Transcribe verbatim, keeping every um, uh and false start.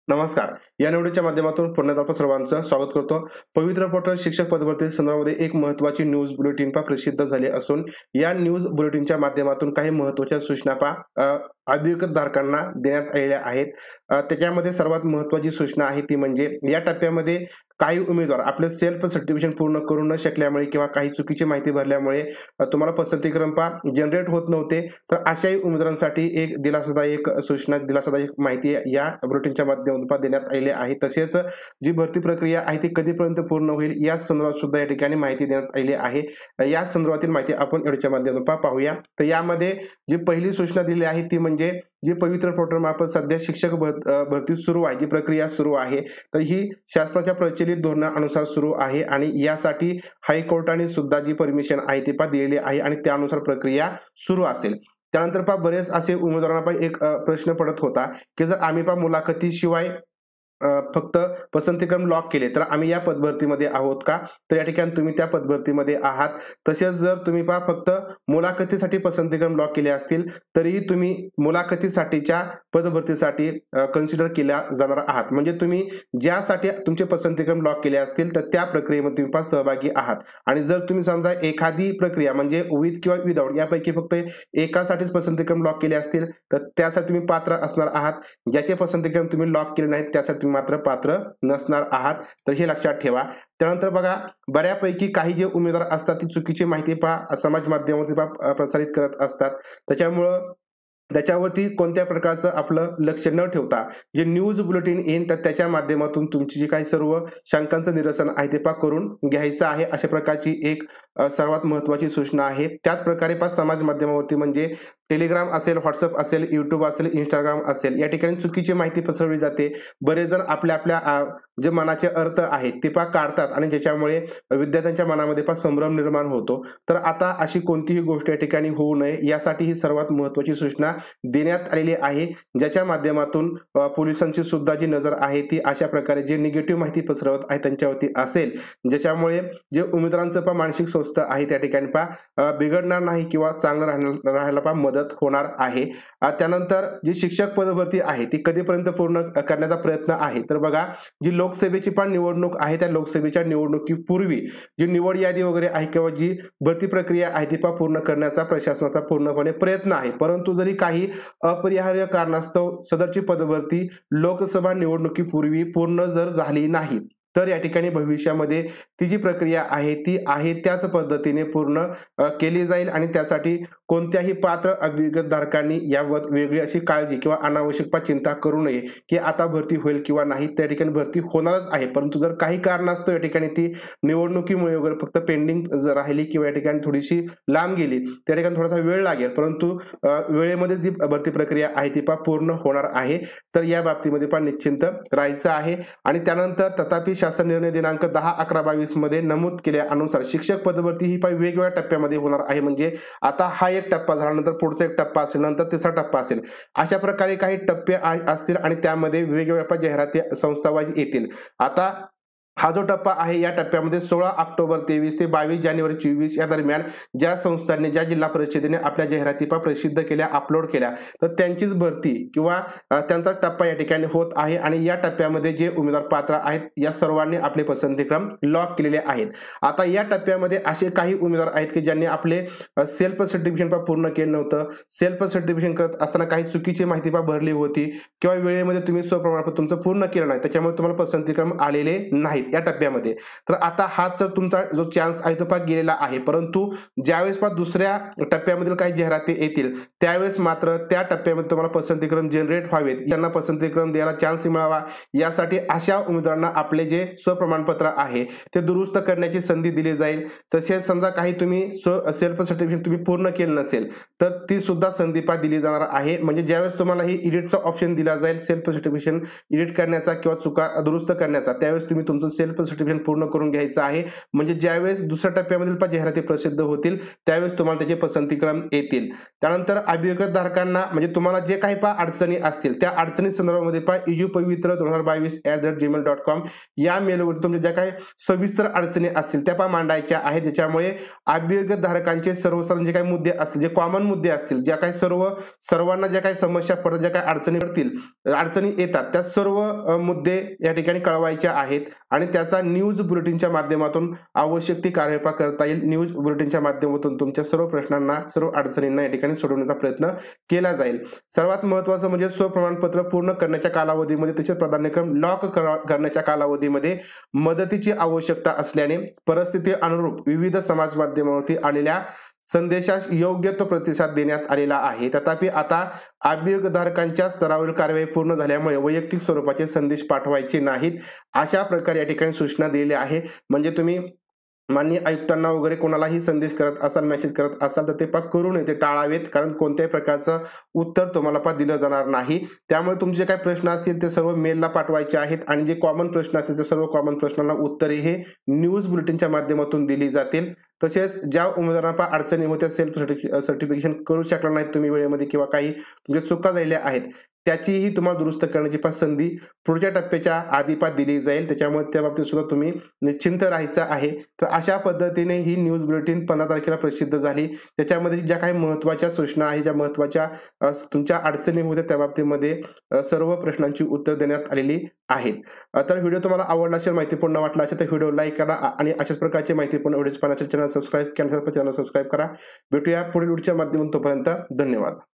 नमस्कार. या निवडीच्या माध्यमातून पुन्हा एकदा आपलं सर्वांचं स्वागत करतो. पवित्र पोर्टल शिक्षक पदभरती संदर्भामध्ये एक महत्त्वाची न्यूज बुलेटिन पहा प्रसिद्ध झाली असून या न्यूज बुलेटिनच्या माध्यमातून काही महत्त्वाच्या सूचना पहा अ, अभियोगधारकांना देण्यात आलेल्या आहेत. अ, त्याच्यामध्ये सर्वात महत्त्वाची सूचना आहे ती म्हणजे या टप्प्यामध्ये काही उमेदवार आपले सेल्फ सर्टिफिकेशन पूर्ण करू न शकल्यामुळे किंवा काही चुकीची माहिती भरल्यामुळे अ, तुम्हाला पसंती क्रमांक पहा जनरेट होत नव्हते, तर अशाही उमेदवारांसाठी एक दिलासादायक सूचना, दिलासादायक माहिती या बुलेटिनच्या माध्यमातून पहा देण्यात आलेली आहे. तसेच जी भरती प्रक्रिया आहे ती कधीपर्यंत पूर्ण होईल या संदर्भात सुद्धा या ठिकाणी माहिती देण्यात आलेली आहे. या संदर्भातील माहिती आपण व्हिडिओच्या माध्यमातून पहा पाहूया. तर यामध्ये जी पहिली सूचना दिली आहे ती म्हणजे जी पवित्र पोर्टल मार्फत सध्या शिक्षक भर- अ, भरती सुरू आहे, जी प्रक्रिया सुरू आहे, तर ही शासनाच्या प्रचलित धोरणानुसार सुरू आहे आणि यासाठी हायकोर्टाने सुद्धा जी परमिशन आहे ती पहा दिलेली आहे आणि त्यानुसार प्रक्रिया सुरू असेल. त्यानंतर पहा बरेच असे उमेदवारांना पहा एक अ, प्रश्न पडत होता की जर आम्ही पहा मुलाखतीशिवाय अ, फक्त पसंतीक्रम लॉक केले तर आम्ही या पदभरतीमध्ये आहोत का? तर या ठिकाणी तुम्ही त्या पदभरतीमध्ये आहात. तसेच जर तुम्ही पहा फक्त मुलाखतीसाठी पसंतीक्रम लॉक केले असतील तरीही तुम्ही मुलाखतीसाठीच्या पदभरतीसाठी कन्सिडर केल्या जाणार आहात. म्हणजे तुम्ही ज्यासाठी तुमचे पसंतीक्रम लॉक केले असतील तर त्या प्रक्रियेमध्ये तुम्ही पहा सहभागी आहात. आणि जर तुम्ही समजा एखादी प्रक्रिया म्हणजे विथ किंवा विदाउट यापैकी फक्त एकासाठीच पसंतीक्रम लॉक केले असतील तर त्यासाठी तुम्ही पात्र असणार आहात. ज्याचे पसंतीक्रम तुम्ही लॉक केले नाहीत त्यासाठी तुम्ही मात्र पात्र नसणार आहात. तर हे लक्षात ठेवा. त्यानंतर बघा बऱ्यापैकी काही जे उमेदवार असतात ती चुकीची माहिती पहा समाज माध्यमावरती पहा प्रसारित करत असतात. त्याच्यामुळं त्याच्यावरती कोणत्या प्रकारचं आपलं लक्ष न ठेवता जे न्यूज बुलेटिन येईल तर त्याच्या माध्यमातून तुमची जी काही सर्व शंकांचं निरसन आहे ते पहा करून घ्यायचं आहे. अशा प्रकारची एक अ, सर्वात महत्त्वाची सूचना आहे. त्याच प्रकारे पहा समाज माध्यमावरती म्हणजे टेलिग्राम असेल, व्हॉट्सअप असेल, युट्यूब असेल, इंस्टाग्राम असेल, या ठिकाणी चुकीची माहिती पसरवली जाते. बरेच जण आपल्या आपल्या अ, जे मनाचे अर्थ आहेत ते पहा काढतात आणि ज्याच्यामुळे विद्यार्थ्यांच्या मनामध्ये पहा संभ्रम निर्माण होतो. तर आता अशी कोणतीही गोष्ट या ठिकाणी होऊ नये यासाठी ही सर्वात महत्त्वाची सूचना देण्यात आलेली आहे. ज्याच्या माध्यमातून अ, पोलिसांची सुद्धा जी नजर आहे ती अशा प्रकारे जे निगेटिव्ह माहिती पसरवत आहे त्यांच्यावरती असेल, ज्याच्यामुळे जे उमेदवारांचं पहा मानसिक स्वास्थ्य आहे त्या ठिकाणी पहा अ, बिघडणार नाही किंवा चांगलं राहणार राहायला पहा मदत होणार आहे. अ, त्यानंतर जी शिक्षक पदभरती आहे ती कधीपर्यंत पूर्ण करण्याचा प्रयत्न आहे. तर बघा जी लोकसभेची पण निवडणूक आहे त्या लोकसभेच्या निवडणुकीपूर्वी जी निवड यादी वगैरे आहे किंवा जी भरती प्रक्रिया आहे ती पहा पूर्ण करण्याचा प्रशासनाचा पूर्णपणे प्रयत्न आहे. परंतु जरी काही अपरिहार्य कारणास्तव सदरची पदभरती लोकसभा निवडणुकीपूर्वी पूर्ण जर झाली नाही तर या ठिकाणी भविष्यामध्ये ती जी प्रक्रिया आहे ती आहे त्याच पद्धतीने पूर्ण अ, केली जाईल आणि त्यासाठी कोणत्याही पात्र अभियोगधारकांनी यावर वेगळी अशी काळजी किंवा अनावश्यक चिंता करू नये की आता भरती होईल किंवा नाही. त्या ठिकाणी भरती होणारच आहे. परंतु जर काही कारणास्तव या ठिकाणी ती निवडणुकीमुळे वगैरे फक्त पेंडिंग जर राहिली किंवा या ठिकाणी थोडीशी लांब गेली त्या ठिकाणी थोडासा वेळ लागेल, परंतु अ, वेळेमध्ये जी भरती प्रक्रिया आहे ती पहा पूर्ण होणार आहे. तर या बाबतीमध्ये पण निश्चिंत राहायचं आहे. आणि त्यानंतर तथापि शासन निर्णय दिनांक दहा अकरा बावीस मध्ये नमूद केल्यानुसार शिक्षक पदभरती ही पहा वेगवेगळ्या टप्प्यामध्ये होणार आहे. म्हणजे आता हा एक टप्पा झाला, नंतर पुढचा एक टप्पा असेल, नंतर तिसरा टप्पा असेल, अशा प्रकारे काही टप्पे असतील आणि त्यामध्ये वेगवेगळ्या जाहिराती संस्थावाईज येतील. आता हा जो टप्पा आहे या टप्प्यामध्ये सोळा ऑक्टोबर तेवीस ते बावीस जानेवारी चोवीस या दरम्यान ज्या संस्थांनी ज्या जिल्हा परिषदेने आपल्या जाहिराती पहा प्रसिद्ध केल्या, अपलोड केल्या, तर त्यांचीच भरती किंवा अ, त्यांचा टप्पा या ठिकाणी होत आहे. आणि या टप्प्यामध्ये जे उमेदवार पात्र आहेत या सर्वांनी आपले पसंतीक्रम लॉक केलेले आहेत. आता या टप्प्यामध्ये असे काही उमेदवार आहेत की ज्यांनी आपले सेल्फ सर्टिफिकेशन पहा पूर्ण केलं नव्हतं. सेल्फ सर्टिफिकेशन करत असताना काही चुकीची माहिती पहा भरली होती किंवा वेळेमध्ये तुम्ही स्वप्रमाणपत्र तुमचं पूर्ण केलं नाही, त्याच्यामुळे तुम्हाला पसंतीक्रम आलेले नाहीत या टप्प्यामध्ये. तर आता हा तर तुमचा जो चान्स आहे तो पहा गेलेला आहे. परंतु ज्यावेळेस पहा दुसऱ्या टप्प्यामधील काही जाहिराती येतील त्यावेळेस मात्र त्या टप्प्यामध्ये तुम्हाला पसंतीक्रम जनरेट व्हावेत, त्यांना पसंतीक्रम द्यायला चान्स मिळावा यासाठी अशा उमेदवारांना आपले जे स्वप्रमाणपत्र आहे ते दुरुस्त करण्याची संधी दिली जाईल. तसेच समजा काही तुम्ही सेल्फ सर्टिफिकेशन तुम्ही पूर्ण केलं नसेल तर ती सुद्धा संधी पहा दिली जाणार आहे. म्हणजे ज्यावेळेस तुम्हाला ही एडिटचा ऑप्शन दिला जाईल सेल्फ सर्टिफिकेशन एडिट करण्याचा किंवा चुका दुरुस्त करण्याचा, त्यावेळेस तुम्ही तुमचं सेल्फ सर्टिफिकेशन पूर्ण करून घ्यायचं आहे, म्हणजे ज्यावेळेस दुसऱ्या टप्प्यामधील पा जाहिराती प्रसिद्ध होतील त्यावेळेस तुम्हाला त्याचे पसंतीक्रम येतील. त्यानंतर अभियोगधारकांना म्हणजे तुम्हाला जे काही पा अडचणी असतील त्या अडचणी संदर्भामध्ये पा इजू पवित्र दोन हजार बावीस at the rate Gmail dot com या मेलवर तुमच्या ज्या काही सविस्तर अडचणी असतील त्या पा मांडायच्या आहेत, ज्याच्यामुळे अभियोगधारकांचे सर्वसाधारण जे काही मुद्दे असतील, जे कॉमन मुद्दे असतील, ज्या काही सर्व सर्वांना ज्या काही समस्या पडतात, ज्या काही अडचणी पडतील अडचणी येतात त्या सर्व मुद्दे या ठिकाणी कळवायच्या आहेत आणि त्याचा न्यूज बुलेटिनच्या माध्यमातून आवश्यक ती कार्यवाही करता येईल. न्यूज बुलेटिनच्या माध्यमातून तुमच्या सर्व प्रश्नांना सर्व अडचणींना या ठिकाणी सोडवण्याचा प्रयत्न केला जाईल. सर्वात महत्त्वाचं म्हणजे स्वप्रमाणपत्र पूर्ण करण्याच्या कालावधीमध्ये त्याचे प्राधान्यक्रम लॉक करण्याच्या कालावधीमध्ये मदतीची आवश्यकता असल्याने परिस्थिती अनुरूप विविध समाज माध्यमावरती आलेल्या संदेशास योग्य तो प्रतिसाद देण्यात आलेला आहे. तथापि आता अभियोगधारकांच्या स्तरावरील कार्यवाही पूर्ण झाल्यामुळे वैयक्तिक स्वरूपाचे संदेश पाठवायचे नाहीत अशा प्रकारे या ठिकाणी सूचना दिलेली आहे. म्हणजे तुम्ही माननीय आयुक्तांना वगैरे कोणालाही संदेश करत असाल, मेसेज करत असाल तर ते पा करू नये, ते टाळावेत, कारण कोणत्याही प्रकारचं उत्तर तुम्हाला पा दिलं जाणार नाही. त्यामुळे तुमचे जे काही प्रश्न असतील ते सर्व मेलला पाठवायचे आहेत आणि जे कॉमन प्रश्न असतील ते सर्व कॉमन प्रश्नांना उत्तरे हे न्यूज बुलेटिनच्या माध्यमातून दिली जातील. तसेच ज्या उमेदवारांना अडचणी होत्या, सेल्फ सर्टिफिकेशन करू शकला नाही तुम्ही वेळेमध्ये किंवा काही तुमच्या चुका झालेल्या आहेत, त्याचीही तुम्हाला दुरुस्त करण्याची पा संधी पुढच्या टप्प्याच्या आधी पा दिली जाईल. त्याच्यामुळे त्या बाबतीत सुद्धा तुम्ही निश्चिंत राहायचं आहे. तर अशा पद्धतीने ही न्यूज बुलेटिन पंधरा तारखेला प्रसिद्ध झाली. त्याच्यामध्ये ज्या काही महत्त्वाच्या सूचना आहेत, ज्या महत्त्वाच्या तुमच्या अडचणी होत्या त्या बाबतीमध्ये सर्व प्रश्नांची उत्तर देण्यात आलेली आहेत. तर व्हिडिओ तुम्हाला आवडला असेल, माहितीपूर्ण वाटला असेल तर व्हिडिओ लाईक करा आणि अशाच प्रकारचे माहितीपूर्ण व्हिडिओज पाहण्यासाठी चॅनल सबस्क्राईब केल्यानंतर चॅनल सबस्क्राईब करा. भेटूया पुढील व्हिडिओच्या माध्यमातून. तोपर्यंत धन्यवाद.